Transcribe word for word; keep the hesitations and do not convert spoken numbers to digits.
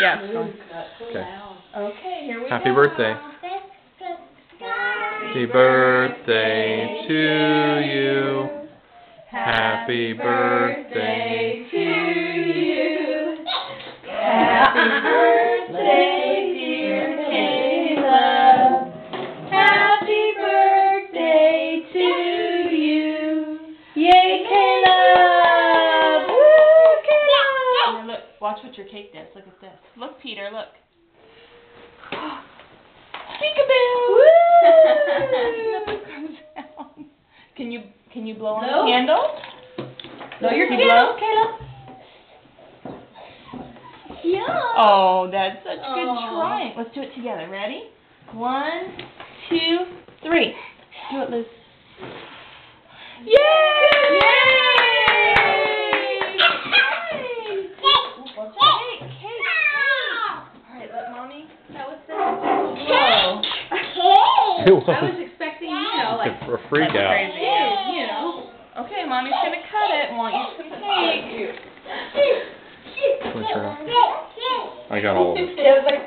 Yeah, it's fine. Okay. Okay, here we Happy go. birthday. Happy birthday to you. Happy birthday to you. Happy birthday, dear Caleb. Happy birthday to you. Yay, Caleb! Woo, Caleb! Now look, watch what your cake does. Look at this. Look, Peter, look. Peekaboo! Woo! Nothing comes out. Can you can you blow on Blow? the candle? Blow your Can you candle, blow? Caleb. Yeah. Oh, that's such good Aw. trying. Let's do it together. Ready? One, two, three. Do it, Liz. Yay! Yay! Cake, cake, cake. All right, let mommy. That was the blow. It was I was expecting, you know, like, a freak That's out. crazy. you know. Okay, mommy's gonna cut it. Want you some cake? Which one? I got all of it. It was like